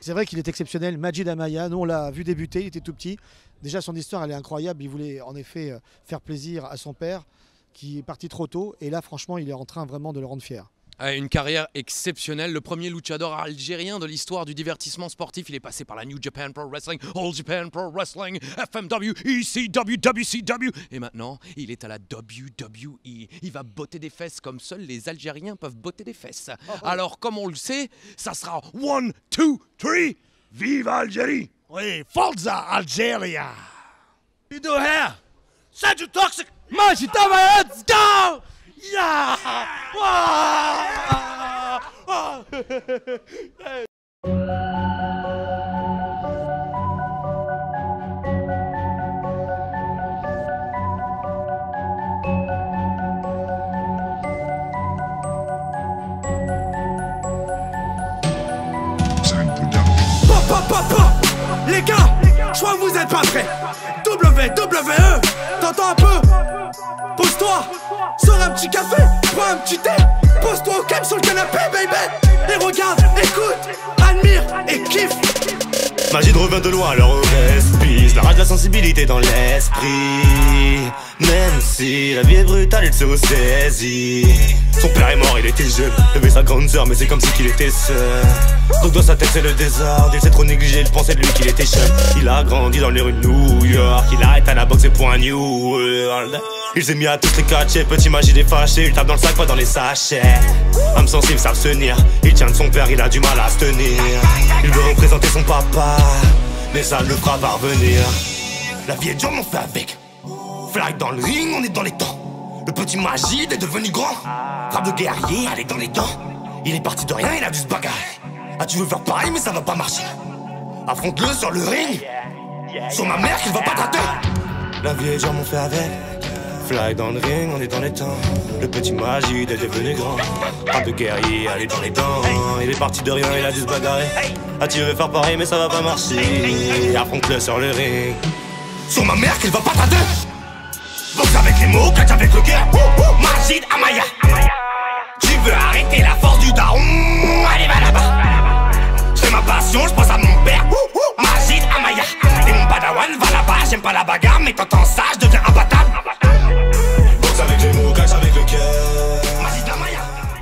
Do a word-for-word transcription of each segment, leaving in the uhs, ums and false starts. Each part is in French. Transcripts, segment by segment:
C'est vrai qu'il est exceptionnel, Majid Amaya. Nous, on l'a vu débuter, il était tout petit. Déjà, son histoire, elle est incroyable. Il voulait en effet faire plaisir à son père, qui est parti trop tôt. Et là, franchement, il est en train vraiment de le rendre fier. Une carrière exceptionnelle, le premier luchador algérien de l'histoire du divertissement sportif. Il est passé par la New Japan Pro Wrestling, All Japan Pro Wrestling, F M W, E C W, W C W. Et maintenant, il est à la W W E. Il va botter des fesses comme seuls les Algériens peuvent botter des fesses. Oh, oh. Alors, comme on le sait, ça sera one, two, three. Vive Algérie! Oui, Forza Algeria! You do here? Such a toxic... Majid Amaya, let's go! Yeah! Ah! Ah! Pop, pop, pop! Les gars, je crois que vous êtes pas prêts. W W E, t'entends un peu? Pose-toi, sors un petit café, prends un petit thé, pose-toi au calme sur le canapé, baby. Et regarde, écoute, admire et kiffe. Majid revient de loin, alors respire. La rage, la sensibilité dans l'esprit. Même si la vie est brutale, il se ressaisit. Son père est mort, il était jeune. Il avait sa grande sœur, mais c'est comme si qu'il était seul. Donc dans sa tête c'est le désordre. Il s'est trop négligé, il pensait de lui qu'il était jeune. Il a grandi dans les rues de New York. Il arrête à la boxe et pour un New World. Il s'est mis à tous les catchets. Petit Majid est fâché, il tape dans le sac, pas dans les sachets. Âme sensible, s'abstenir. Il tient de son père, il a du mal à se tenir. Il veut représenter son papa, mais ça le fera parvenir. La vie est dure, mais on fait avec. Flag dans le ring, on est dans les temps. Le petit Majid est devenu grand. Frappe de guerrier, elle est dans les dents. Il est parti de rien, il a dû se bagarrer. Ah, tu veux faire pareil, mais ça va pas marcher. Affronte-le sur le ring. Sur ma mère qu'il va pas gratter. La vie est dure, on fait avec. Fly dans le ring, on est dans les temps. Le petit Majid est devenu grand. Frappe de guerrier, elle est dans les dents. Il est parti de rien, il a dû se bagarrer. Ah, tu veux faire pareil, mais ça va pas marcher. Affronte-le sur le ring. Sur ma mère qu'il va pas gratter. Boxe avec les mots, catch avec le cœur. Majid Amaya. Tu veux arrêter la force du daron? Allez, va là-bas. C'est ma passion, je pense à mon père. Majid Amaya. Et mon padawan va là-bas. J'aime pas la bagarre, mais t'entends ça, je deviens imbattable. Boxe avec les mots, catch avec le cœur. Majid Amaya.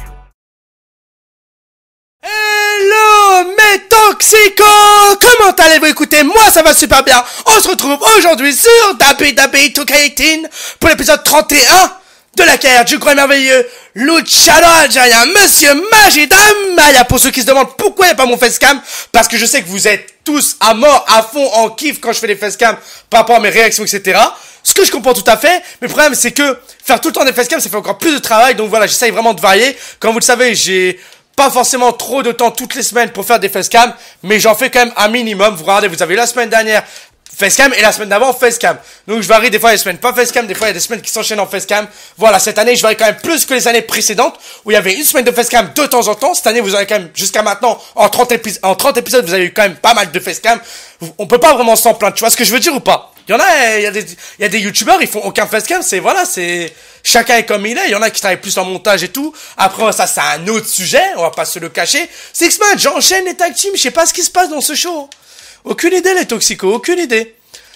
Hello mes toxicos! Comment allez-vous? Écoutez, moi ça va super bien. On se retrouve aujourd'hui sur W W E deux K dix-huit pour l'épisode trente et un de la carrière du grand et merveilleux luchador algérien, Monsieur Majid Amaya. Pour ceux qui se demandent pourquoi il n'y a pas mon facecam, parce que je sais que vous êtes tous à mort, à fond, en kiff quand je fais les facecam par rapport à mes réactions, et cetera. Ce que je comprends tout à fait, mais le problème c'est que faire tout le temps des facecam, ça fait encore plus de travail. Donc voilà, j'essaye vraiment de varier. Comme vous le savez, j'ai pas forcément trop de temps toutes les semaines pour faire des facecam, mais j'en fais quand même un minimum. Vous regardez, vous avez la semaine dernière facecam et la semaine d'avant facecam. Donc je varie, des fois il y a des semaines pas facecam, des fois il y a des semaines qui s'enchaînent en facecam. Voilà, cette année je varie quand même plus que les années précédentes où il y avait une semaine de facecam de temps en temps. Cette année vous avez quand même, jusqu'à maintenant, en trente, épis en trente épisodes, vous avez eu quand même pas mal de facecam. On peut pas vraiment s'en plaindre, tu vois ce que je veux dire ou pas? Il y en a, il y a des, il y a des youtubeurs, ils font aucun facecam, c'est, voilà, c'est, chacun est comme il est. Il y en a qui travaillent plus en montage et tout. Après, ça, c'est un autre sujet, on va pas se le cacher. Six-Man, j'enchaîne les tag teams, je sais pas ce qui se passe dans ce show. Aucune idée, les toxicos, aucune idée.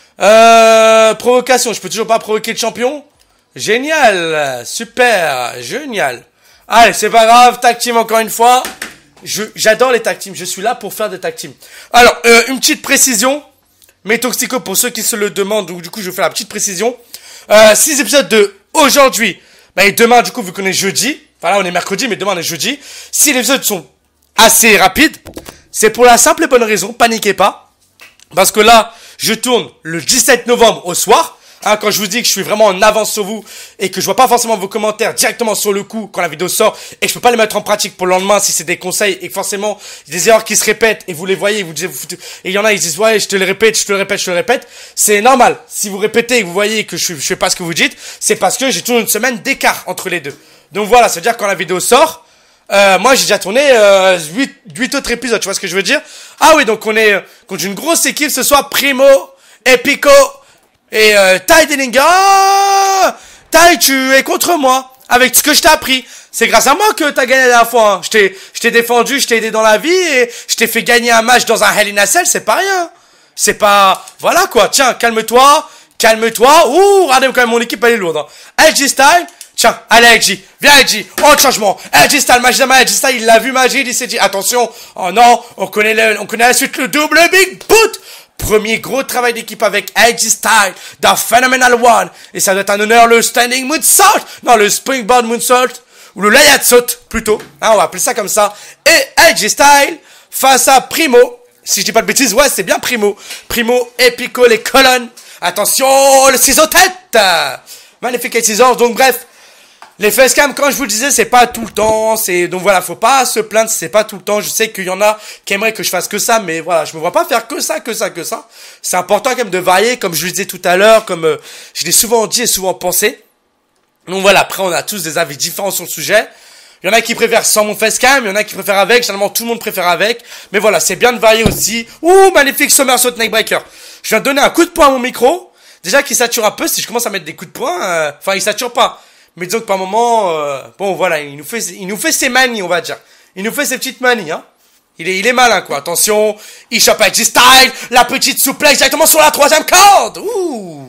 Euh, provocation, je peux toujours pas provoquer le champion? Génial, super, génial. Allez, c'est pas grave, tag team encore une fois. Je, j'adore les tag teams, je suis là pour faire des tag teams. Alors, euh, une petite précision. Mes toxicos, pour ceux qui se le demandent, donc du coup je vais faire la petite précision. Euh, six épisodes de aujourd'hui. Bah, et demain, du coup, vu qu'on est jeudi. Enfin là, on est mercredi, mais demain on est jeudi. Si les épisodes sont assez rapides, c'est pour la simple et bonne raison, paniquez pas. Parce que là, je tourne le dix-sept novembre au soir. Hein, quand je vous dis que je suis vraiment en avance sur vous et que je vois pas forcément vos commentaires directement sur le coup quand la vidéo sort et que je peux pas les mettre en pratique pour le lendemain si c'est des conseils et que forcément il y a des erreurs qui se répètent et vous les voyez et vous dites, et il y en a ils disent ouais je te le répète, je te le répète, je te le répète, c'est normal. Si vous répétez et que vous voyez que je, je fais pas ce que vous dites, c'est parce que j'ai toujours une semaine d'écart entre les deux. Donc voilà, ça veut dire que quand la vidéo sort, euh, moi j'ai déjà tourné euh, huit autres épisodes, tu vois ce que je veux dire? Ah oui, donc on est contre une grosse équipe ce soir, Primo, Epico et euh, Ty Dillinger. Oh, Ty, tu es contre moi avec ce que je t'ai appris. C'est grâce à moi que t'as gagné la dernière fois. Hein. Je t'ai, je t'ai défendu, je t'ai aidé dans la vie et je t'ai fait gagner un match dans un Hell in a Cell, c'est pas rien. C'est pas... Voilà quoi, tiens, calme-toi, calme-toi. Ouh, regardez quand même, mon équipe elle est lourde. Hein. L G Style, tiens, allez L G, viens L G, oh changement. L G Style, Majid, L G Style, il l'a vu Majid, il s'est dit, attention, oh non, on connaît le, on connaît la suite, le double Big Boot. Premier gros travail d'équipe avec L G Style dans Phenomenal One. Et ça doit être un honneur, le Standing Moonsault. Non, le Springboard Moonsault. Ou le Layat Saut, plutôt. Hein, on va appeler ça comme ça. Et L G Style face à Primo. Si je dis pas de bêtises, ouais, c'est bien Primo. Primo et Pico, les colonnes. Attention, le ciseau tête. Magnifique scissors. Donc bref, les facecam, quand je vous le disais, c'est pas tout le temps. C'est donc voilà, faut pas se plaindre, c'est pas tout le temps. Je sais qu'il y en a qui aimeraient que je fasse que ça, mais voilà, je me vois pas faire que ça, que ça, que ça. C'est important quand même de varier, comme je le disais tout à l'heure, comme euh, je l'ai souvent dit et souvent pensé. Donc voilà, après on a tous des avis différents sur le sujet. Il y en a qui préfèrent sans mon facecam, il y en a qui préfèrent avec, généralement tout le monde préfère avec. Mais voilà, c'est bien de varier aussi. Ouh, magnifique somersault neckbreaker. Je viens de donner un coup de poing à mon micro. Déjà qu'il sature un peu, si je commence à mettre des coups de poing, euh, enfin il sature pas. Mais disons que par moment, euh, bon voilà, il nous fait, il nous fait ses manies, on va dire. Il nous fait ses petites manies, hein. Il est, il est malin, quoi. Attention, il chope avec G-Style, la petite souplesse directement sur la troisième corde. Ouh.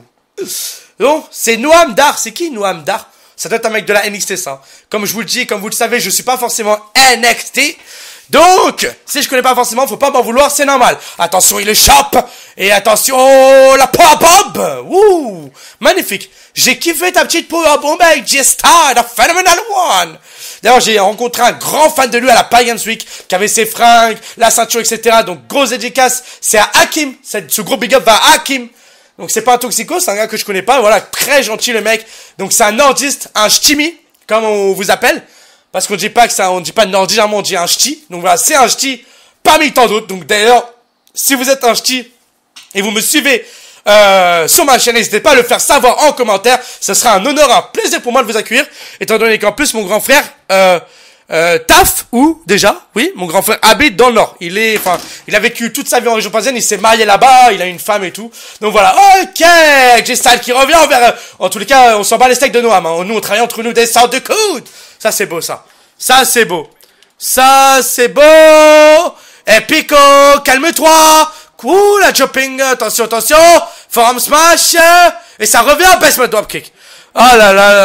Donc, c'est Noam Dar. C'est qui Noam Dar? Ça doit être un mec de la N X T, ça. Comme je vous le dis, comme vous le savez, je suis pas forcément N X T. Donc, si je connais pas forcément, faut pas m'en vouloir, c'est normal. Attention, il le chope. Et attention, la power bomb. Ouh, magnifique. J'ai kiffé ta petite power bomb avec G-Star, la Phenomenal One. D'ailleurs, j'ai rencontré un grand fan de lui à la Pagans Week, qui avait ses fringues, la ceinture, et cetera. Donc, grosse dédicace, c'est à Hakim. Ce gros big up va à Hakim. Donc, c'est pas un toxico, c'est un gars que je connais pas. Voilà, très gentil le mec. Donc, c'est un nordiste, un ch'timi, comme on vous appelle. Parce qu'on dit pas que ça, on dit pas nordiste, on dit un ch'ti. Donc, voilà, c'est un ch'ti parmi tant d'autres. Donc, d'ailleurs, si vous êtes un ch'ti et vous me suivez euh, sur ma chaîne, n'hésitez pas à le faire savoir en commentaire. Ce sera un honneur, un plaisir pour moi de vous accueillir. Étant donné qu'en plus, mon grand frère, euh, euh, Taf, ou déjà, oui, mon grand frère habite dans le Nord. Il est, enfin, il a vécu toute sa vie en région parisienne, il s'est marié là-bas, il a une femme et tout. Donc voilà, ok, G-Style qui revient vers, en tous les cas, on s'en bat les steaks de Noam, hein. Nous, on travaille entre nous des sortes de coudes. Ça, c'est beau, ça. Ça, c'est beau. Ça, c'est beau. Et Pico, calme-toi. Cool, la jumping, attention, attention. Forearm smash. Et ça revient, basement dropkick. Oh là là là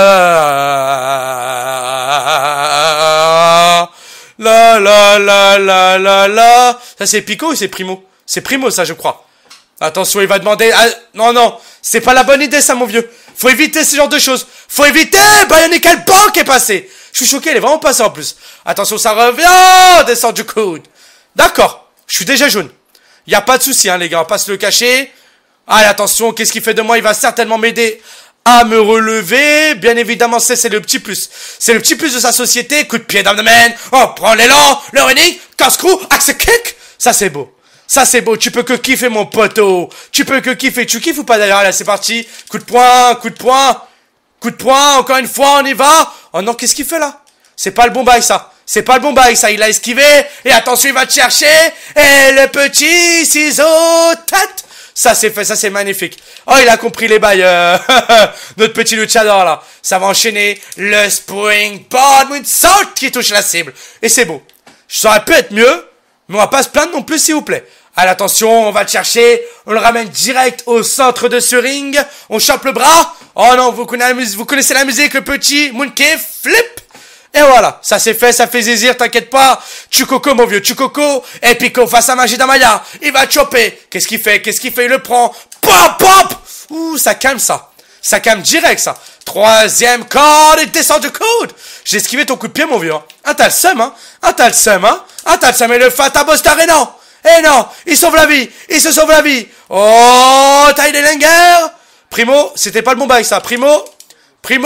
là là là là là là. Ça c'est Pico ou c'est Primo? C'est Primo ça je crois. Attention il va demander... Ah, non non, c'est pas la bonne idée ça mon vieux. Faut éviter ce genre de choses. Faut éviter. Bionicle Bank est passé. Je suis choqué, il est vraiment passé en plus. Attention ça revient. Descend du coude. D'accord, je suis déjà jaune. Y a pas de souci hein les gars, on va pas se le cacher. Allez attention, qu'est-ce qu'il fait de moi? Il va certainement m'aider à me relever, bien évidemment, c'est, c'est le petit plus. C'est le petit plus de sa société, coup de pied d'abdomen, on prend l'élan, le running, casse-cou, axe kick, ça c'est beau. Ça c'est beau, tu peux que kiffer mon poteau, tu peux que kiffer, tu kiffes ou pas d'ailleurs, là c'est parti, coup de poing, coup de poing, coup de poing, encore une fois, on y va. Oh non, qu'est-ce qu'il fait là? C'est pas le bon bail ça, c'est pas le bon bail ça, il a esquivé, et attention il va te chercher, et le petit ciseau tête. Ça c'est fait, ça c'est magnifique. Oh il a compris les bails, euh, notre petit luchador là. Ça va enchaîner le springboard moonsault qui touche la cible. Et c'est beau. Ça aurait pu être mieux, mais on va pas se plaindre non plus s'il vous plaît. Allez attention, on va le chercher, on le ramène direct au centre de ce ring. On chope le bras. Oh non, vous connaissez la musique, vous connaissez la musique, le petit moonkick flip. Et voilà, ça c'est fait, ça fait zizir, t'inquiète pas. Chukoko mon vieux, Chukoko. Et Pico face à Majid Amaya. Il va choper. Qu'est-ce qu'il fait? Qu'est-ce qu'il fait? Il le prend. Pop, pop. Ouh, ça calme ça. Ça calme direct ça. Troisième corde, il descend du coude. J'ai esquivé ton coup de pied mon vieux. Ah t'as le seum hein. Ah t'as le seum hein. Ah t'as le seum et le Fata Buster et non. Et non, il sauve la vie. Il se sauve la vie. Oh, taille des Langer. Primo, c'était pas le bon bail ça. Primo. Primo.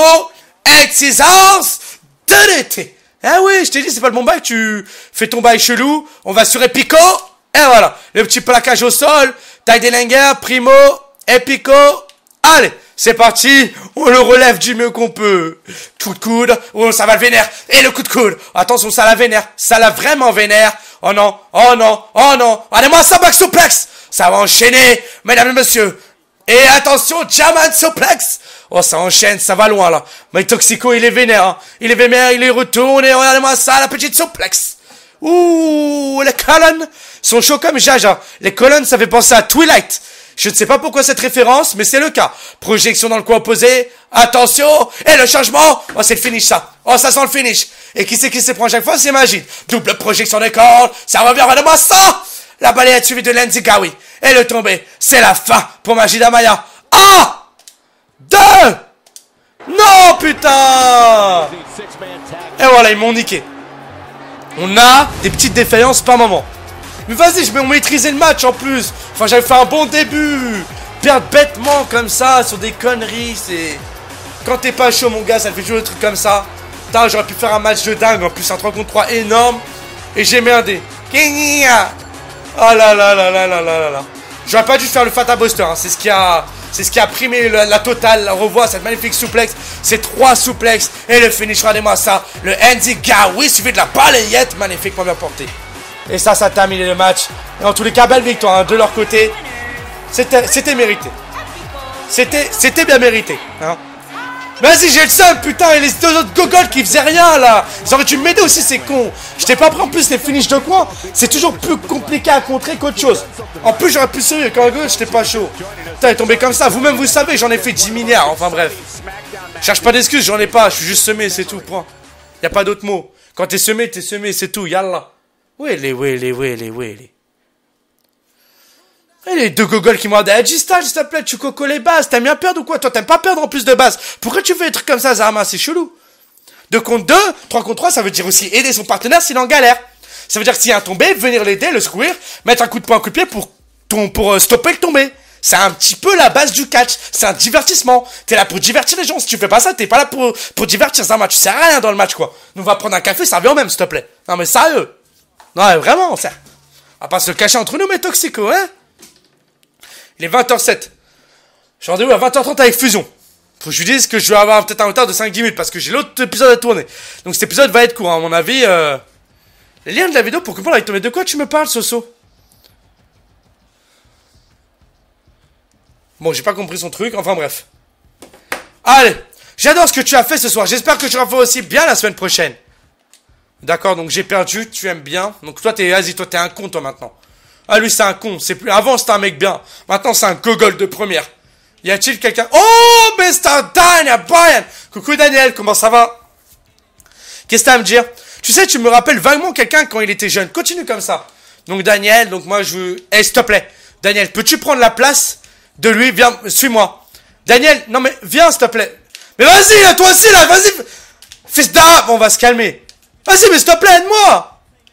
Excisors. De l'été. Ah oui, je t'ai dit, c'est pas le bon bail, tu fais ton bail chelou, on va sur Epico, et voilà, le petit plaquage au sol, taille des Langer, Primo, Epico, allez, c'est parti, on le relève du mieux qu'on peut. Coup de coude, oh ça va le vénère, et le coup de coude, attention, ça la vénère, ça la vraiment vénère, oh non, oh non, oh non, allez moi ça back suplex, ça va enchaîner, mesdames et messieurs, Et attention, German suplex. Oh, ça enchaîne, ça va loin, là. Mais Toxico, il est vénère, hein. Il est vénère, il est retourné. Regardez-moi ça, la petite suplex. Ouh, les colonnes sont chauds comme Jaja. Les colonnes, ça fait penser à Twilight. Je ne sais pas pourquoi cette référence, mais c'est le cas. Projection dans le coin opposé. Attention. Et le changement. Oh, c'est le finish, ça. Oh, ça sent le finish. Et qui c'est qui se prend chaque fois? C'est Magid. Double projection des cordes. Ça revient, regardez-moi ça. La balayette suivie de Lenzigawi. Et le tombé. C'est la fin pour Magid Amaya. Un. Deux. Non, putain. Et voilà, ils m'ont niqué. On a des petites défaillances par moment. Mais vas-y, je vais maîtriser le match en plus. Enfin, j'avais fait un bon début. Perdre bêtement comme ça sur des conneries, c'est... Quand t'es pas chaud, mon gars, ça te fait toujours des trucs comme ça. Putain, j'aurais pu faire un match de dingue. En plus, un trois contre trois énorme. Et j'ai merdé. Oh là là là là là là là. J'aurais pas dû faire le Fata Buster. Hein. C'est ce qui a... C'est ce qui a primé la, la totale. On revoit cette magnifique souplex. C'est trois souplexes. Et le finish, regardez-moi ça. Le Enzigawi suivi de la balayette. Magnifiquement bien porté. Et ça, ça a terminé le match. Et en tous les cas, belle victoire hein, de leur côté. C'était, c'était mérité. C'était, c'était bien mérité. Hein. Vas-y, j'ai le seum, putain. Et les deux autres gogoles qui faisaient rien, là. Ils auraient dû m'aider aussi, c'est con. Je t'ai pas pris en plus les finishes de coin. C'est toujours plus compliqué à contrer qu'autre chose. En plus, j'aurais pu sérieux. Quand gauche, j'étais pas chaud. Putain, il est tombé comme ça. Vous-même, vous savez, j'en ai fait dix milliards. Enfin, bref. Cherche pas d'excuses, j'en ai pas. Je suis juste semé, c'est tout. Point. Y a pas d'autre mot. Quand t'es semé, t'es semé, c'est tout. Yallah. Oui, les, oui, les, oui, les, oui, les. Et les deux gogoles qui m'ont dit, hey, G-Star, s'il te plaît, tu coco les bases. T'aimes bien perdre ou quoi? Toi, t'aimes pas perdre en plus de bases. Pourquoi tu fais des trucs comme ça, Zarma? C'est chelou. deux contre deux, trois contre trois, ça veut dire aussi aider son partenaire s'il est en galère. Ça veut dire que s'il y a un tombé, venir l'aider, le secourir, mettre un coup de poing, un coup de pied pour, ton, pour euh, stopper le tombé. C'est un petit peu la base du catch. C'est un divertissement. T'es là pour divertir les gens. Si tu fais pas ça, t'es pas là pour, pour divertir Zarma. Tu sers à rien dans le match, quoi. Nous, on va prendre un café, ça revient au même, s'il te plaît. Non, mais sérieux. Non, vraiment, ça. On va pas se le cacher entre nous, mais Toxico, hein. Il est vingt heures sept. J'ai rendez-vous à vingt heures trente avec Fusion. Faut que je lui dise que je vais avoir peut-être un retard de cinq dix minutes parce que j'ai l'autre épisode à tourner. Donc cet épisode va être court, hein, à mon avis. Euh... Les liens de la vidéo pour comprendre avec ton... De quoi tu me parles, Soso? Bon, j'ai pas compris son truc. Enfin, bref. Allez. J'adore ce que tu as fait ce soir. J'espère que tu en feras aussi bien la semaine prochaine. D'accord, donc j'ai perdu. Tu aimes bien. Donc toi, t'es... Vas-y, toi, t'es un con, toi, maintenant. Ah, lui, c'est un con. C'est plus... Avant, c'était un mec bien. Maintenant, c'est un gogol de première. Y a-t-il quelqu'un... Oh, mister Daniel Bryan. Coucou, Daniel. Comment ça va? Qu'est-ce que t'as à me dire? Tu sais, tu me rappelles vaguement quelqu'un quand il était jeune. Continue comme ça. Donc, Daniel, donc moi, je veux... Eh, hey, s'il te plaît. Daniel, peux-tu prendre la place de lui? Viens, suis-moi. Daniel, non mais, viens, s'il te plaît. Mais vas-y, là, toi aussi, là, vas-y. Fils d'arabe, on va se calmer. Vas-y, mais s'il te plaît, aide-moi.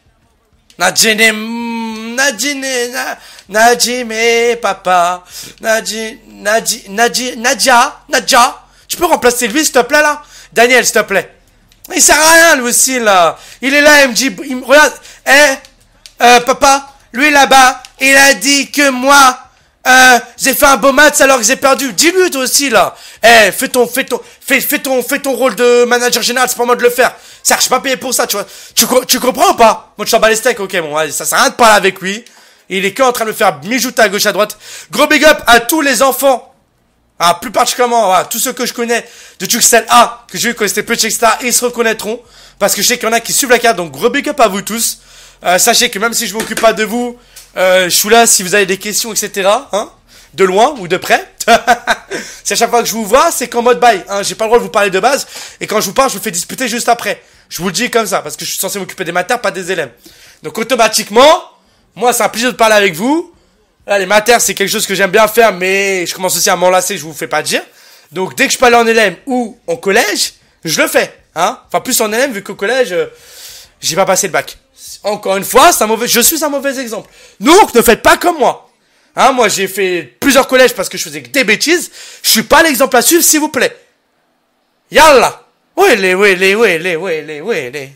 Nadjine, Nadjine, Nadjime, papa. Nadji, Nadji, Nadji, Nadja, Nadja. Tu peux remplacer lui, s'il te plaît, là? Daniel, s'il te plaît. Il sert à rien, lui aussi, là. Il est là, il me dit, il me regarde. Eh, euh, papa, lui, là-bas, il a dit que moi, euh, j'ai fait un beau match alors que j'ai perdu. Dis-lui, toi aussi, là. Eh, fais ton, fais ton, fais, fais ton, fais ton rôle de manager général, c'est pas moi de le faire. Ça, je suis pas payé pour ça, tu vois. Tu, tu comprends ou pas? Moi, tu t'en bats les steaks, ok, bon, allez, ça sert à rien de parler avec lui. Il est que en train de me faire mijouter à gauche, à droite. Gros big up à tous les enfants. Ah, plus particulièrement, à tous ceux que je connais de Tuxel A, que j'ai vu quand c'était petit, et cetera. Ils se reconnaîtront. Parce que je sais qu'il y en a qui suivent la carte, donc gros big up à vous tous. Euh, sachez que même si je m'occupe pas de vous, euh, je suis là si vous avez des questions, et cetera. Hein, de loin ou de près. C'est à chaque fois que je vous vois, c'est qu'en mode bail. Hein, j'ai pas le droit de vous parler de base. Et quand je vous parle, je vous fais disputer juste après. Je vous le dis comme ça, parce que je suis censé m'occuper des maters, pas des élèves. Donc automatiquement, moi c'est un plaisir de parler avec vous. Là, les maters, c'est quelque chose que j'aime bien faire, mais je commence aussi à m'enlacer, je vous fais pas dire. Donc dès que je parle en élève ou en collège, je le fais. Hein, enfin plus en élève, vu qu'au collège, euh, j'ai pas passé le bac. Encore une fois, c'est un mauvais, je suis un mauvais exemple. Donc ne faites pas comme moi. Hein, moi j'ai fait plusieurs collèges parce que je faisais que des bêtises. Je suis pas l'exemple à suivre, s'il vous plaît. Yallah. Oui, les, oui, les, oui, les, oui, les, oui, les.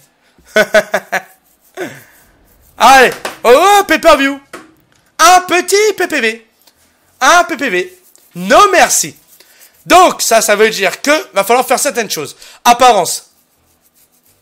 Allez, oh, pay-per-view. Un petit P P V. Un P P V. Non merci. Donc, ça, ça veut dire que va falloir faire certaines choses. Apparence.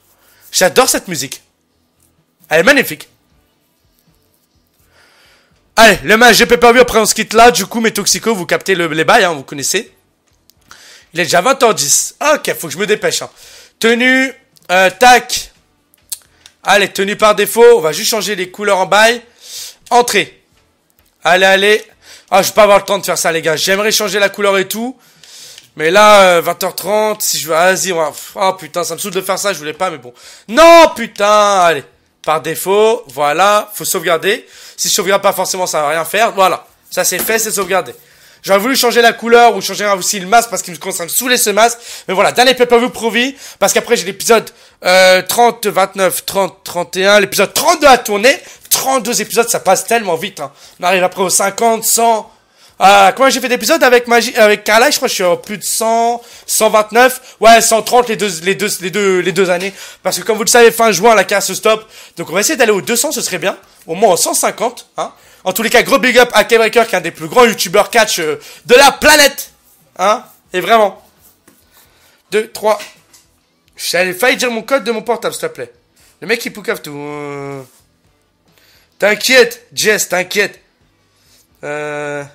J'adore cette musique. Elle est magnifique. Allez, le match de pay-per-view, après on se quitte là. Du coup, mes toxicos, vous captez le, les bails, hein, vous connaissez. Il est déjà vingt heures dix. Ok, faut que je me dépêche. Hein. Tenue, euh, tac. Allez, tenue par défaut. On va juste changer les couleurs en bail. Entrée. Allez, allez. Ah, je vais pas avoir le temps de faire ça, les gars. J'aimerais changer la couleur et tout. Mais là, euh, vingt heures trente, si je veux... Vas-y, on va... Oh putain, ça me saoule de faire ça, je voulais pas, mais bon. Non, putain, allez. Par défaut, voilà, faut sauvegarder. Si je sauvegarde pas forcément, ça va rien faire. Voilà, ça c'est fait, c'est sauvegardé. J'aurais voulu changer la couleur ou changer aussi le masque parce qu'il me commence à me saouler ce masque. Mais voilà, dernier pay-per-view Provi. Parce qu'après j'ai l'épisode euh, trente, vingt-neuf, trente, trente et un. L'épisode trente-deux à tourner. trente-deux épisodes, ça passe tellement vite. Hein. On arrive après aux cinquante, cent... Euh, comment j'ai fait d'épisodes avec Magie, avec Carla, je crois que je suis à plus de cent, cent vingt-neuf, ouais, cent trente les deux, les deux, les deux, les deux années. Parce que comme vous le savez, fin juin, la carrière se stoppe. Donc on va essayer d'aller aux deux cents, ce serait bien. Au moins aux cent cinquante, hein. En tous les cas, gros big up à K-Breaker, qui est un des plus grands youtubeurs catch euh, de la planète. Hein. Et vraiment. deux, trois. J'avais failli dire mon code de mon portable, s'il te plaît. Le mec, il poucave tout. Euh... T'inquiète, Jess, t'inquiète. Euh...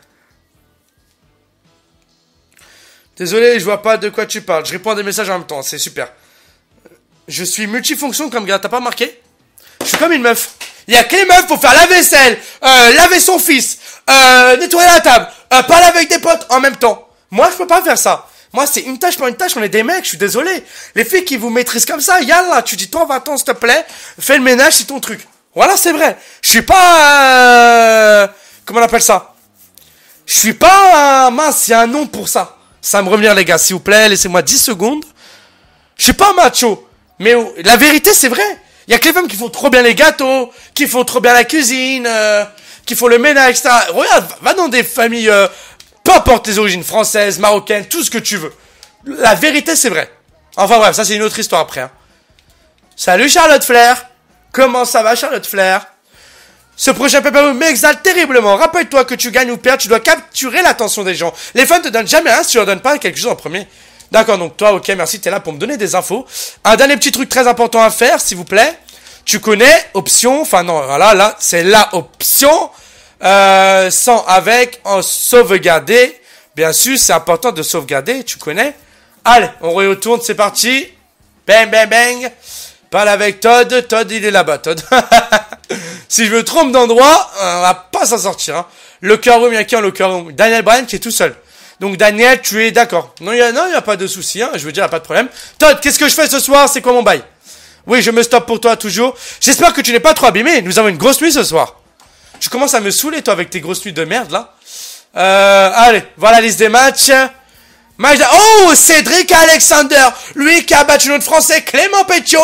Désolé, je vois pas de quoi tu parles. Je réponds à des messages en même temps, c'est super. Je suis multifonction comme gars, t'as pas remarqué? Je suis comme une meuf. Il y a que les meufs pour faire la vaisselle, euh, laver son fils, euh, nettoyer la table, euh, parler avec des potes en même temps. Moi, je peux pas faire ça. Moi, c'est une tâche par une tâche, on est des mecs, je suis désolé. Les filles qui vous maîtrisent comme ça, yallah, tu dis toi, va-t'en, s'il te plaît, fais le ménage, c'est ton truc. Voilà, c'est vrai. Je suis pas... Euh, comment on appelle ça? Je suis pas... Euh, mince, il y a un nom pour ça. Ça va me revenir, les gars, s'il vous plaît, laissez-moi dix secondes. Je suis pas macho, mais oh, la vérité, c'est vrai. Il y a que les femmes qui font trop bien les gâteaux, qui font trop bien la cuisine, euh, qui font le ménage, et cetera. Regarde, va dans des familles, euh, peu importe les origines, françaises, marocaines, tout ce que tu veux. La vérité, c'est vrai. Enfin bref, ça c'est une autre histoire après. Hein. Salut Charlotte Flair. Comment ça va, Charlotte Flair? Ce prochain pay-per-view m'exalte terriblement. Rappelle-toi que tu gagnes ou perds, tu dois capturer l'attention des gens. Les fans te donnent jamais rien si tu leur donnes pas quelque chose en premier. D'accord, donc toi, ok, merci, t'es là pour me donner des infos. Un dernier petit truc très important à faire, s'il vous plaît. Tu connais, option, enfin non, voilà, là, c'est la option. Euh, sans, avec, en sauvegarder. Bien sûr, c'est important de sauvegarder, tu connais. Allez, on retourne, c'est parti. Bang, bang, bang. Parle avec Todd. Todd, il est là-bas, Todd. Si je me trompe d'endroit, on va pas s'en sortir. Hein. Locker room, il y a qui en locker room? Daniel Bryan qui est tout seul. Donc Daniel, tu es d'accord? Non, il y a, non, il y a pas de souci. Hein. Je veux dire, il y a pas de problème. Todd, qu'est-ce que je fais ce soir? C'est quoi mon bail? Oui, je me stoppe pour toi toujours. J'espère que tu n'es pas trop abîmé. Nous avons une grosse nuit ce soir. Tu commences à me saouler, toi, avec tes grosses nuits de merde là. Euh, allez, voilà la liste des matchs. Match de... Oh, Cédric Alexander, lui qui a battu notre Français Clément Pétiot.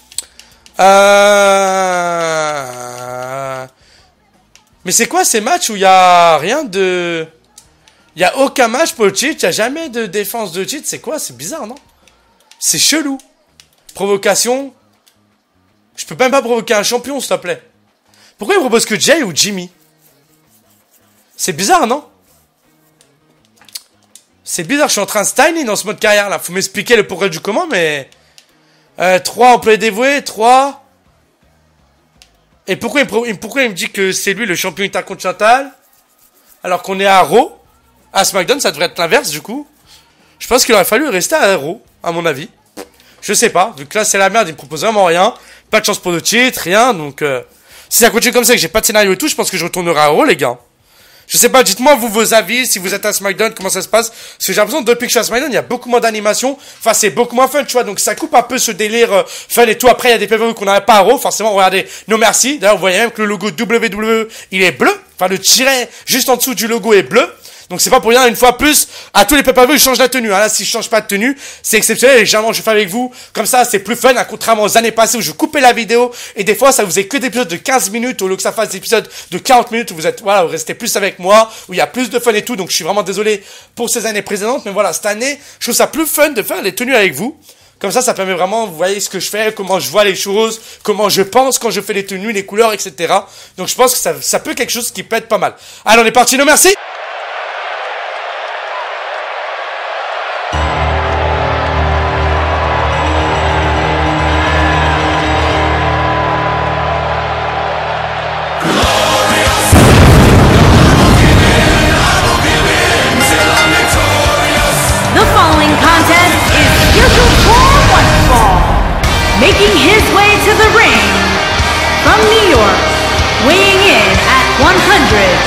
Euh... Mais c'est quoi ces matchs où il y a rien de... Il y a aucun match pour le cheat, il n'y a jamais de défense de cheat, c'est quoi? C'est bizarre, non? C'est chelou. Provocation. Je peux même pas provoquer un champion, s'il te plaît. Pourquoi il propose que Jay ou Jimmy? C'est bizarre, non? C'est bizarre, je suis en train de styler dans ce mode carrière là. Faut m'expliquer le pourquoi du comment, mais... Euh, trois employés dévoués, trois... Et pourquoi il, me, pourquoi il me dit que c'est lui le champion intercontinental? Alors qu'on est à Raw? À SmackDown, ça devrait être l'inverse du coup. Je pense qu'il aurait fallu rester à Raw, à mon avis. Je sais pas, vu que là c'est la merde, il me propose vraiment rien. Pas de chance pour le titre, rien, donc... Euh, si ça continue comme ça, que j'ai pas de scénario et tout, je pense que je retournerai à Raw, les gars. Je sais pas, dites-moi vous vos avis, si vous êtes à SmackDown, comment ça se passe. Parce que j'ai l'impression que depuis que je suis à SmackDown, il y a beaucoup moins d'animation. Enfin, c'est beaucoup moins fun, tu vois. Donc ça coupe un peu ce délire euh, fun et tout. Après, il y a des pay-per-view qu'on n'avait pas à Raw. Forcément, regardez, no merci. D'ailleurs, vous voyez même que le logo W W E, il est bleu. Enfin, le tiret juste en dessous du logo est bleu. Donc c'est pas pour rien, une fois plus, à tous les pay-per-view, je change la tenue. Hein. Là, si je change pas de tenue, c'est exceptionnel. Et généralement, je fais avec vous. Comme ça, c'est plus fun, hein, contrairement aux années passées où je coupais la vidéo. Et des fois, ça vous est que des épisodes de quinze minutes, au lieu que ça fasse des épisodes de quarante minutes où vous êtes, voilà, vous restez plus avec moi, où il y a plus de fun et tout. Donc je suis vraiment désolé pour ces années précédentes. Mais voilà, cette année, je trouve ça plus fun de faire les tenues avec vous. Comme ça, ça permet vraiment, vous voyez ce que je fais, comment je vois les choses, comment je pense quand je fais les tenues, les couleurs, et cetera. Donc je pense que ça, ça peut quelque chose qui peut être pas mal. Allez, on est parti, non merci.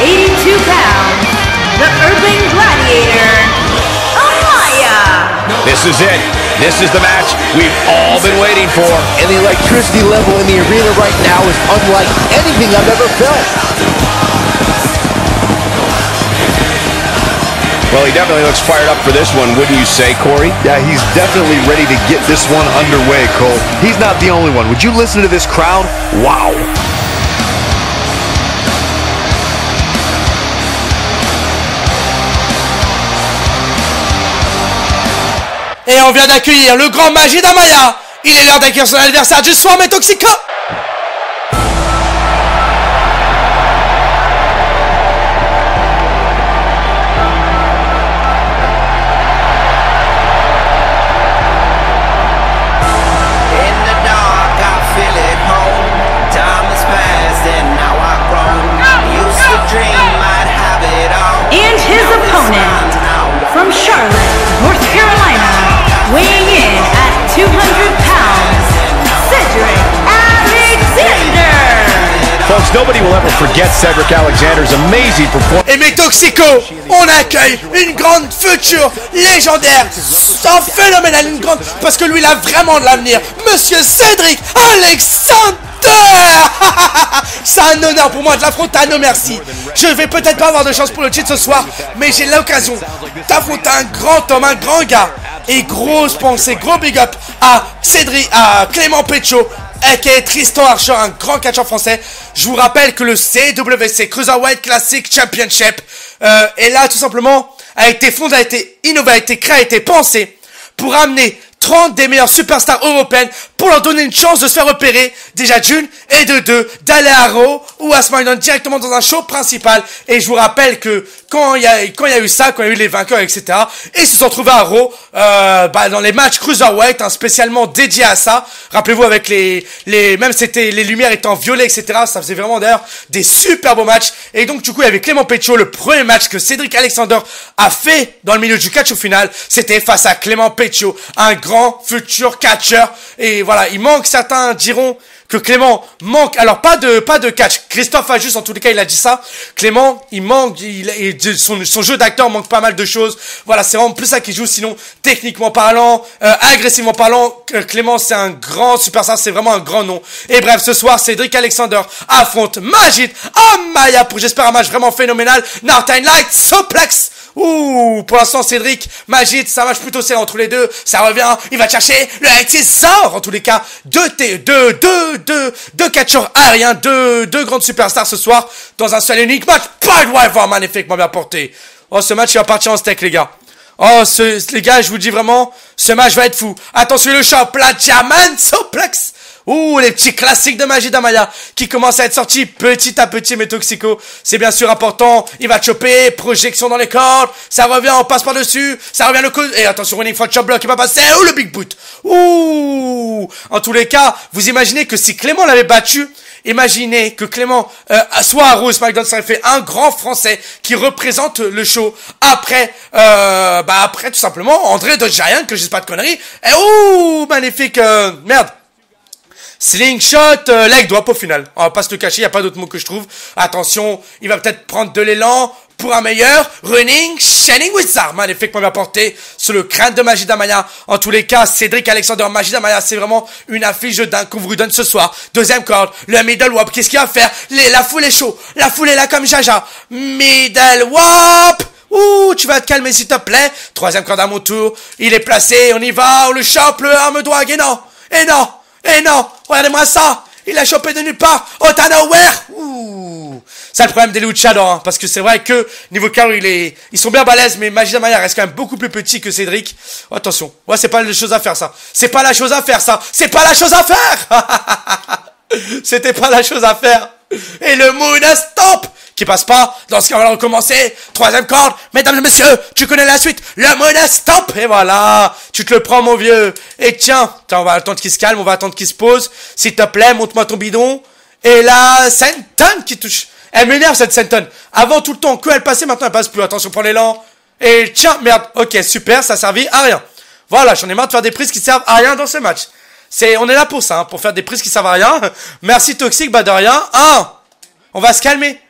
eighty-two pounds, the Urban Gladiator, Amaya. This is it. This is the match we've all been waiting for. And the electricity level in the arena right now is unlike anything I've ever felt. Well, he definitely looks fired up for this one, wouldn't you say, Corey? Yeah, he's definitely ready to get this one underway, Cole. He's not the only one. Would you listen to this crowd? Wow. Et on vient d'accueillir le grand Majid Amaya. Il est l'heure d'accueillir son adversaire du soir, mais Toxico. And his opponent, from Charlotte, North Carolina, weighing in at two hundred pounds, Cedric Alexander. Folks, nobody will ever forget Cedric Alexander's amazing performance. Et mes Toxico, on accueille une grande future légendaire, un phénoménal, une grande, parce que lui il a vraiment de l'avenir, Monsieur Cedric Alexander. C'est un honneur pour moi de l'affronter, non merci. Je vais peut-être pas avoir de chance pour le titre ce soir, mais j'ai l'occasion d'affronter un grand homme, un grand gars. Et grosse pensée, gros big up à Cédric, à Clément Pécho, aka Tristan Archer, un grand catcheur français. Je vous rappelle que le C W C Cruiserweight Classic Championship euh, est là tout simplement, a été fondé, a été innové, a été créé, a été pensé pour amener trente des meilleures superstars européennes pour leur donner une chance de se faire repérer, déjà d'une, et de deux, d'aller à Raw ou à SmackDown directement dans un show principal. Et je vous rappelle que quand il y a, quand il y a eu ça, quand il y a eu les vainqueurs, et cetera, ils se sont retrouvés à Raw, euh, bah, dans les matchs Cruiserweight, hein, spécialement dédiés à ça. Rappelez-vous avec les, les, même c'était, les lumières étant violées, et cetera. Ça faisait vraiment d'ailleurs des super beaux matchs. Et donc, du coup, il y avait Clément Pécho, le premier match que Cédric Alexander a fait dans le milieu du catch au final. C'était face à Clément Pécho, un grand futur catcheur. Et voilà, il manque, certains diront que Clément manque, alors pas de pas de catch. Christophe a juste, en tous les cas, il a dit ça. Clément, il manque, il, il son, son jeu d'acteur manque pas mal de choses. Voilà, c'est vraiment plus ça qu'il joue. Sinon, techniquement parlant, euh, agressivement parlant, Clément, c'est un grand superstar, c'est vraiment un grand nom. Et bref, ce soir, Cédric Alexander affronte Majid Amaya pour, j'espère, un match vraiment phénoménal. Northern Light Suplex. Ouh, pour l'instant, Cédric, Majid, ça marche plutôt serré entre les deux. Ça revient, il va chercher le Excisor. En tous les cas, deux, t- deux, deux, deux, deux catcheurs aériens, deux, deux grandes superstars ce soir dans un seul et unique match. Piledriver magnifiquement bien porté. Oh, ce match, il va partir en steak, les gars. Oh, ce, les gars, je vous dis vraiment, ce match va être fou. Attention, le champ, plat, Diamond Suplex. Ouh, les petits classiques de Majid Amaya qui commencent à être sortis petit à petit, mais Toxico, c'est bien sûr important. Il va choper, projection dans les cordes, ça revient, on passe par-dessus, ça revient le coup, et attention, running front chop block, il va passer, ouh, le big boot. Ouh, en tous les cas, vous imaginez que si Clément l'avait battu, imaginez que Clément, euh, soit à Raw, SmackDown, ça aurait fait un grand Français qui représente le show. Après, euh, bah après, tout simplement, André de Giant, que je dis pas de conneries, et ouh, magnifique, euh, merde. Slingshot, euh, leg drop au final. On va pas se le cacher, il n'y a pas d'autre mot que je trouve. Attention, il va peut-être prendre de l'élan pour un meilleur running Shining Wizard. Magnifiquement bien porté sur le crâne de Majid Amaya. En tous les cas, Cédric Alexander, Majid Amaya, c'est vraiment une affiche de dingue qu'on vous donne ce soir. Deuxième corde, le middle wop. Qu'est-ce qu'il va faire? Les, La foule est chaud. La foule est là comme Jaja. Middle wop. Ouh, tu vas te calmer s'il te plaît. Troisième corde à mon tour. Il est placé, on y va, on le chope, le arme drag. Et non, et non. Eh non, regardez-moi ça. Il a chopé de nulle part. Out of nowhere. Ouh. C'est le problème des luchadors, hein, parce que c'est vrai que niveau carré, il est, ils sont bien balèzes, mais Majid Amaya reste quand même beaucoup plus petit que Cédric. Oh, attention. Ouais, c'est pas la chose à faire, ça. C'est pas la chose à faire, ça. C'est pas la chose à faire. C'était pas la chose à faire. Et le Moon Stomp qui passe pas. Dans ce cas, on va recommencer. Troisième corde. Mesdames et messieurs, tu connais la suite. Le Moon Stomp. Et voilà. Tu te le prends, mon vieux. Et tiens. Tiens, on va attendre qu'il se calme. On va attendre qu'il se pose. S'il te plaît, montre-moi ton bidon. Et là, Senton qui touche. Elle m'énerve, cette Senton. Avant, tout le temps, que elle passait, maintenant, elle passe plus. Attention, prends l'élan. Et tiens, merde. Ok, super. Ça a servi à rien. Voilà, j'en ai marre de faire des prises qui servent à rien dans ce match. C'est, on est là pour ça, hein, pour faire des prises qui servent à rien. Merci Toxic, bah de rien. Un. On va se calmer.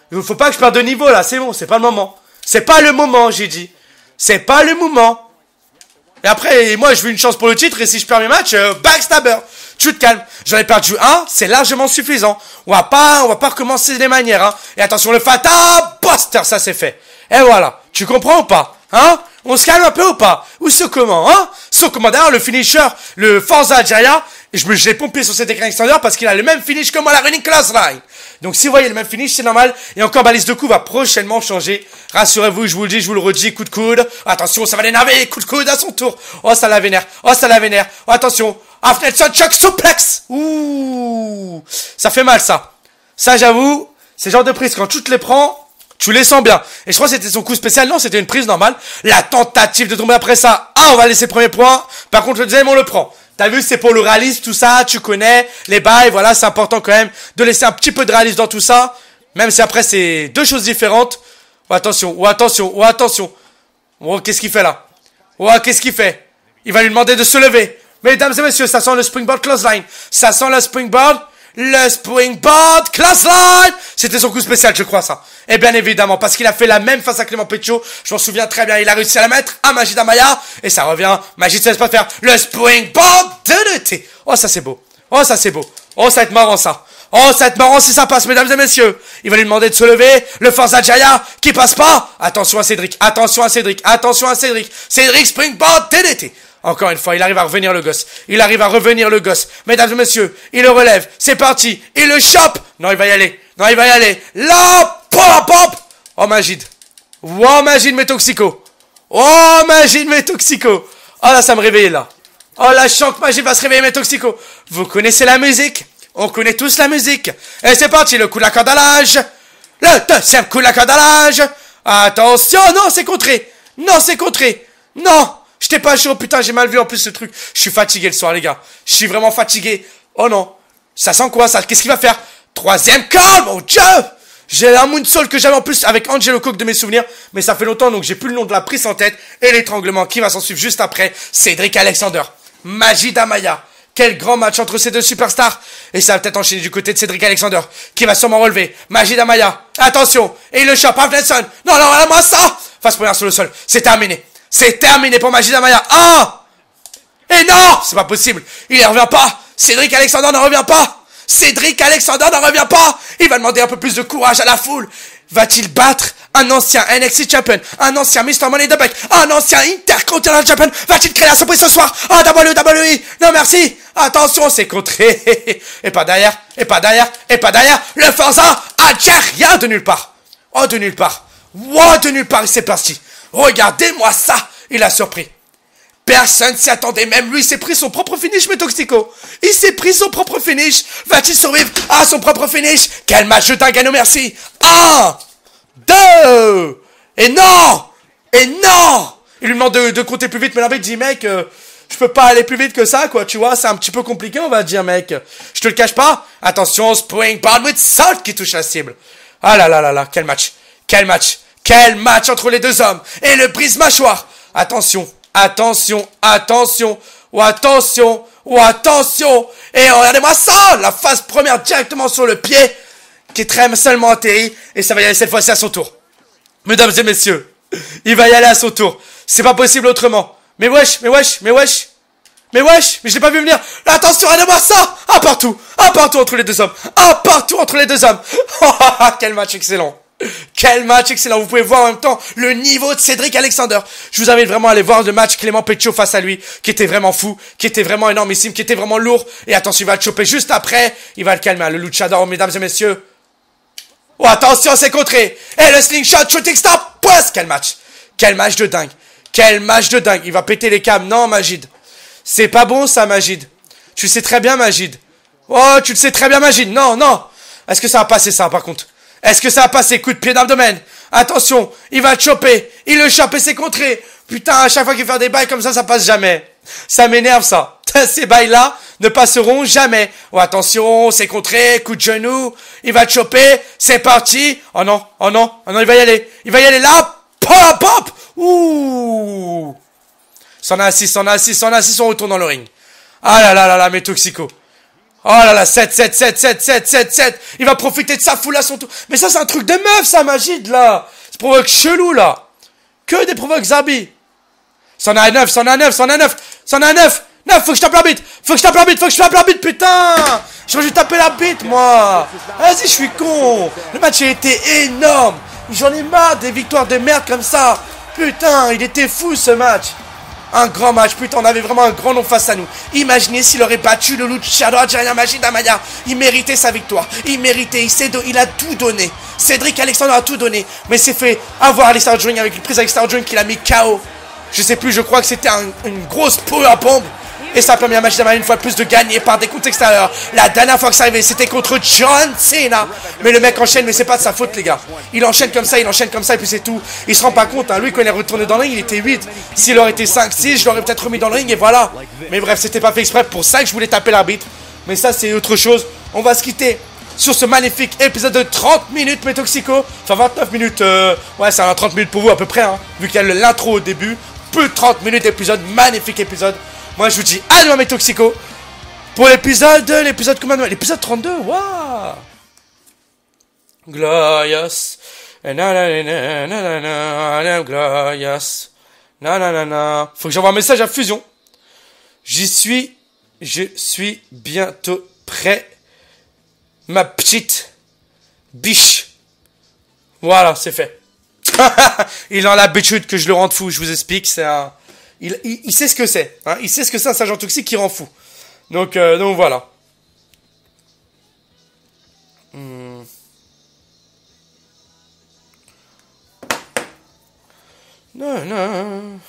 Il faut pas que je perde de niveau, là. C'est bon, c'est pas le moment. C'est pas le moment, j'ai dit. C'est pas le moment. Et après, moi, je veux une chance pour le titre. Et si je perds mes matchs, euh, backstabber. Tu te calmes. J'en ai perdu un. C'est largement suffisant. On va pas, on va pas recommencer les manières, hein. Et attention, le Fata Buster, ça c'est fait. Et voilà. Tu comprends ou pas? Hein? On se calme un peu ou pas? Ou ce comment, hein? Ce comment, d'ailleurs, le finisher, le Forza Jaya, je me, j'ai pompé sur cet écran extérieur parce qu'il a le même finish que moi, la running class line. Donc, si vous voyez le même finish, c'est normal. Et encore, balise de coup va prochainement changer. Rassurez-vous, je vous le dis, je vous le redis, coup de coude. Attention, ça va l'énerver, coup de coude à son tour. Oh, ça la vénère. Oh, ça la vénère. Oh, attention. Half Nelson Chuck Suplex. Ouh. Ça fait mal, ça. Ça, j'avoue, c'est le genre de prise, quand tu te les prends, tu les sens bien. Et je crois que c'était son coup spécial. Non, c'était une prise normale. La tentative de tomber après ça. Ah, on va laisser le premier point. Par contre, le deuxième, on le prend. T'as vu, c'est pour le réalisme, tout ça. Tu connais les bails. Voilà, c'est important quand même de laisser un petit peu de réalisme dans tout ça. Même si après, c'est deux choses différentes. Oh, attention, oh, attention, oh, attention. Oh, qu'est-ce qu'il fait là? Oh, qu'est-ce qu'il fait? Il va lui demander de se lever. Mesdames et messieurs, ça sent le springboard clothesline. Ça sent le springboard. Le springboard clothesline. C'était son coup spécial, je crois, ça. Et bien évidemment, parce qu'il a fait la même face à Clément Pécho. Je m'en souviens très bien. Il a réussi à la mettre à Majid Amaya. Et ça revient. Majid se laisse pas faire. Le springboard de l'été. Oh, ça c'est beau. Oh, ça c'est beau. Oh, ça va être marrant, ça. Oh, ça va être marrant si ça passe, mesdames et messieurs. Il va lui demander de se lever. Le Forza Jaya qui passe pas. Attention à Cédric. Attention à Cédric. Attention à Cédric. Cédric springboard de l'été. Encore une fois, il arrive à revenir le gosse. Il arrive à revenir le gosse. Mesdames et messieurs, il le relève. C'est parti. Il le chope. Non, il va y aller. Non, il va y aller. Là, pop, pop. Oh, Majid. Oh, Majid, mes toxicos. Oh, Majid, mes toxicos. Oh, là, ça me réveille, là. Oh, là, je sens que Majid va se réveiller, mes toxicos. Vous connaissez la musique? On connaît tous la musique. Et c'est parti, le coup de la corde à l'âge. Le deuxième coup de la corde à l'âge. Attention. Non, c'est contré. Non, c'est contré. Non. J'étais pas chaud, putain, j'ai mal vu en plus ce truc. Je suis fatigué le soir, les gars. Je suis vraiment fatigué. Oh non. Ça sent quoi, ça? Qu'est-ce qu'il va faire? Troisième corde, mon Dieu! J'ai un moonsault que j'avais en plus avec Angelo Cook de mes souvenirs. Mais ça fait longtemps, donc j'ai plus le nom de la prise en tête. Et l'étranglement qui va s'en suivre juste après. Cédric Alexander. Majid Amaya. Quel grand match entre ces deux superstars. Et ça va peut-être enchaîner du côté de Cédric Alexander. Qui va sûrement relever. Majid Amaya. Attention. Et il le chope. Half Nelson. Non, non, voilà moi ça. Face première sur le sol. C'est terminé. C'est terminé pour Majid Amaya. Ah! Et non! C'est pas possible. Il ne revient pas. Cédric Alexander ne revient pas. Cédric Alexander ne revient pas. Il va demander un peu plus de courage à la foule. Va-t-il battre un ancien N X T Champion, un ancien mister Money in the Bank, un ancien Intercontinental Champion? Va-t-il créer la surprise ce soir? Ah, W W E. Non, merci. Attention, c'est contré. Et pas derrière. Et pas derrière. Et pas derrière. Le Forza Algérien de nulle part. Oh, de nulle part. Oh, de nulle part. C'est parti. Regardez-moi ça. Il a surpris. Personne s'y attendait. Même lui, il s'est pris son propre finish, mes toxicos. Il s'est pris son propre finish. Va-t-il survivre à son propre finish? Quel match de dingue, non merci. Un, deux, et non, et non. Il lui demande de, de compter plus vite, mais l'arbitre dit, mec, euh, je peux pas aller plus vite que ça, quoi, tu vois, c'est un petit peu compliqué, on va dire, mec. Je te le cache pas. Attention, springboard with salt qui touche la cible. Ah là là là là, quel match, quel match, quel match entre les deux hommes. Et le brise-mâchoire. Attention. Attention, attention, ou attention, ou attention. Et regardez-moi ça, la phase première directement sur le pied, qui est très seulement atterri, et ça va y aller cette fois-ci à son tour. Mesdames et messieurs, il va y aller à son tour. C'est pas possible autrement. Mais wesh, mais wesh, mais wesh, mais wesh, mais je l'ai pas vu venir. Attention, regardez-moi ça, un partout, un partout entre les deux hommes, un partout entre les deux hommes. Quel match excellent. Quel match excellent. Vous pouvez voir en même temps le niveau de Cédric Alexander. Je vous invite vraiment à aller voir le match Clément Pécho face à lui, qui était vraiment fou, qui était vraiment énormissime, qui était vraiment lourd. Et attention, il va le choper juste après. Il va le calmer, le luchador, mesdames et messieurs. Oh, attention, c'est contré. Et le slingshot, shooting star, poisse. Quel match. Quel match de dingue. Quel match de dingue. Il va péter les câbles. Non, Majid. C'est pas bon, ça, Majid. Tu le sais très bien, Majid. Oh, tu le sais très bien, Majid. Non, non. Est-ce que ça va passer, ça, par contre? Est-ce que ça va passer? Coup de pied d'abdomen. Attention, il va le choper. Il le chope et c'est contré. Putain, à chaque fois qu'il fait des bails comme ça, ça passe jamais. Ça m'énerve, ça. Ces bails-là ne passeront jamais. Oh, attention, c'est contré. Coup de genou. Il va le choper. C'est parti. Oh non, oh non, oh non, il va y aller. Il va y aller là. Pop, pop. Ouh. C'en a assis, c'en a assis, c'en a assis, on retourne dans le ring. Ah là là là là, mes toxicos. Oh là là, sept, sept, sept, sept, sept, sept, sept. Il va profiter de sa foule à son tour. Mais ça, c'est un truc de meuf, ça, Magid, là. C'est provoque chelou, là. Que des provoques Zabi. C'en a un neuf, c'en a un neuf, c'en a un neuf, c'en a un neuf. neuf, faut que je tape la bite. Faut que je tape la bite, faut que je tape la bite, putain. J'aurais dû taper la bite, moi. Vas-y, je suis con. Le match, il était énorme. J'en ai marre des victoires de merde comme ça. Putain, il était fou, ce match. Un grand match, putain, on avait vraiment un grand nom face à nous. Imaginez s'il aurait battu le luchador algérien Magid Amaya. Il méritait sa victoire. Il méritait, il, s'est do- il a tout donné. Cédric Alexander a tout donné. Mais il s'est fait avoir Alistair Drink avec une prise Alistair Drink qu'il a mis K O. Je sais plus, je crois que c'était un, une grosse power bomb. Et ça a permis à Magid Amaya une fois de plus de gagner par des coups extérieurs. La dernière fois que ça arrivait, c'était contre John Cena. Mais le mec enchaîne, mais c'est pas de sa faute, les gars. Il enchaîne comme ça, il enchaîne comme ça, et puis c'est tout. Il se rend pas compte, hein. Lui, quand il est retourné dans le ring, il était huit. S'il aurait été cinq, six, je l'aurais peut-être remis dans le ring, et voilà. Mais bref, c'était pas fait exprès. Pour ça que je voulais taper l'arbitre. Mais ça, c'est autre chose. On va se quitter sur ce magnifique épisode de trente minutes, mes toxicos. Enfin, vingt-neuf minutes. Euh... Ouais, c'est un trente minutes pour vous, à peu près, hein. Vu qu'il y a l'intro au début. Peu de trente minutes d'épisode. Magnifique épisode. Moi, je vous dis à demain, mes toxicos, pour l'épisode, l'épisode combien de... L'épisode trente-deux, waouh. Glorious. Na na na na na na na, glorious. Na na na na. Faut que j'envoie un message à Fusion. J'y suis, je suis bientôt prêt. Ma petite biche. Voilà, c'est fait. Il a l'habitude que je le rende fou, je vous explique, c'est un... Il, il, il sait ce que c'est, hein. Il sait ce que c'est un sergent toxique qui rend fou. Donc, euh, donc voilà. Hmm. Non, non.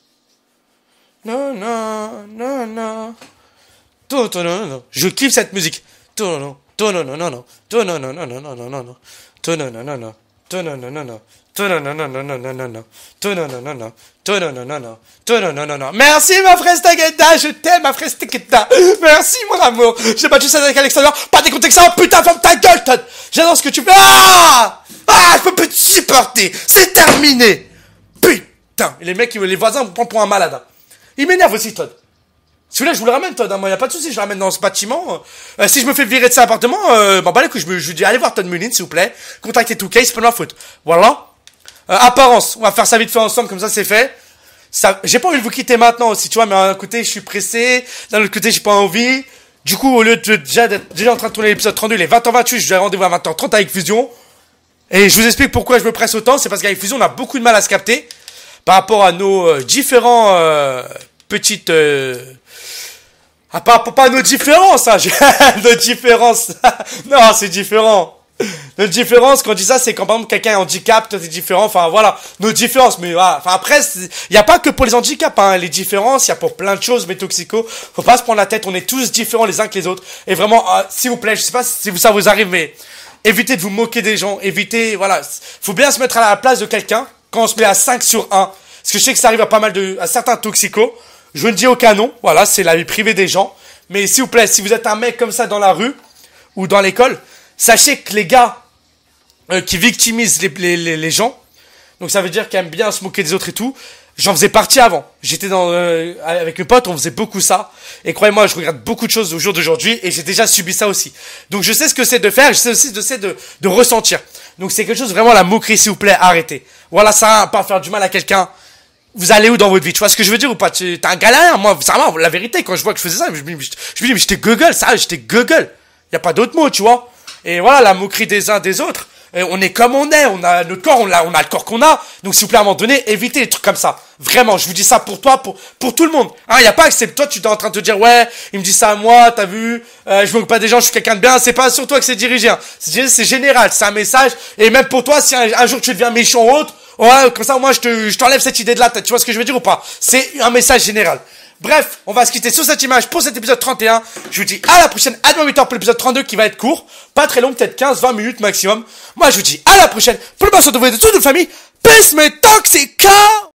Non, non, non, non. Tout, tout, non, non. Je kiffe cette musique. Tout, non, tout, non, non, non, non. Tout, non, non, non, non, non, non, non. Tout, non, non, non, non. Tout, non, non, non, non. Tout, non, non, non, non, non, non, non, non. Tout, non, non, non, non. Tout, non, non, non, non. Tout, non, non, non, non. Merci, ma frère Stagetta. Je t'aime, ma frère Stagetta. Merci, mon amour. J'ai battu ça avec Alexander. Pas des contextes, oh putain, ferme ta gueule, Todd. J'adore ce que tu fais. Ah! Ah, je peux plus te supporter. C'est terminé. Putain. Et les mecs, les voisins me prennent pour un malade. Il m'énerve aussi, Todd. Celui-là, je vous le ramène, Todd. Hein. Moi, y a pas de souci, je le ramène dans ce bâtiment. Euh, si je me fais virer de cet appartement, euh, bah, bah, les couilles, je me, je lui dis, allez voir Todd Mullins, s'il vous plaît. Contactez deux K, c'est pas de ma faute. Voilà. Euh, apparence. On va faire ça vite fait ensemble, comme ça, c'est fait. Ça, j'ai pas envie de vous quitter maintenant aussi, tu vois, mais d'un côté, je suis pressé. D'un autre côté, j'ai pas envie. Du coup, au lieu de déjà d'être déjà en train de tourner l'épisode trente-deux, il est vingt heures vingt-huit, je vais rendez-vous à vingt heures trente avec Fusion. Et je vous explique pourquoi je me presse autant. C'est parce qu'avec Fusion, on a beaucoup de mal à se capter. Par rapport à nos euh, différents, euh, petites, euh, à part, pas nos différences, hein, nos différences. Non, c'est différent. Notre différence, quand on dit ça, c'est quand par exemple quelqu'un est handicap, toi t'es différent, enfin voilà, nos différences, mais voilà, enfin après, il n'y a pas que pour les handicaps, hein, les différences, il y a pour plein de choses, mes toxicos, faut pas se prendre la tête, on est tous différents les uns que les autres, et vraiment, euh, s'il vous plaît, je sais pas si ça vous arrive, mais évitez de vous moquer des gens, évitez, voilà, faut bien se mettre à la place de quelqu'un, quand on se met à cinq sur un, parce que je sais que ça arrive à pas mal de, à certains toxicos, je ne dis aucun nom, voilà, c'est la vie privée des gens, mais s'il vous plaît, si vous êtes un mec comme ça dans la rue, ou dans l'école, sachez que les gars euh, qui victimisent les, les, les, les gens, donc ça veut dire qu'ils aiment bien se moquer des autres et tout, j'en faisais partie avant. J'étais dans euh, avec mes potes, on faisait beaucoup ça. Et croyez-moi, je regarde beaucoup de choses au jour d'aujourd'hui et j'ai déjà subi ça aussi. Donc je sais ce que c'est de faire, je sais aussi ce que c'est de, de ressentir. Donc c'est quelque chose, vraiment la moquerie, s'il vous plaît, arrêtez. Voilà, ça, pas faire du mal à quelqu'un. Vous allez où dans votre vie? Tu vois ce que je veux dire ou pas? T'es un galérien, moi, vraiment, la vérité, quand je vois que je faisais ça, je me dis, je me dis mais j'étais gueule, ça, j'étais gueule. Y a pas d'autre mot, tu vois. Et voilà, la moquerie des uns des autres. Et on est comme on est, on a notre corps, on a, on a le corps qu'on a. Donc s'il vous plaît, à un moment donné, évitez les trucs comme ça. Vraiment, je vous dis ça pour toi, pour pour tout le monde. Hein, y a pas que c'est toi, tu es en train de te dire ouais, il me dit ça à moi, t'as vu, euh, je me moque pas des gens, je suis quelqu'un de bien. C'est pas sur toi que c'est dirigé. Hein. C'est, c'est général, c'est un message. Et même pour toi, si un, un jour tu deviens méchant ou autre, ouais, comme ça, moi, je te, je t'enlève cette idée de la tête. Tu vois ce que je veux dire ou pas? C'est un message général. Bref, on va se quitter sur cette image pour cet épisode trente et un. Je vous dis à la prochaine, à demain huit heures pour l'épisode trente-deux qui va être court. Pas très long, peut-être quinze vingt minutes maximum. Moi, je vous dis à la prochaine pour le bonheur de vous et de toute notre famille. Peace, mes toxicos!